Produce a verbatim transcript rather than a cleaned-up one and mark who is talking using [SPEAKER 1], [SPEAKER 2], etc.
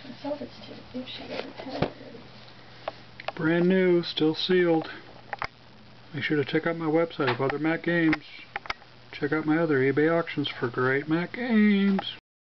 [SPEAKER 1] myself it's to, if she ever had it.
[SPEAKER 2] Brand new, still sealed. Make sure to check out my website of other Mac games. Check out my other eBay auctions for great Mac games.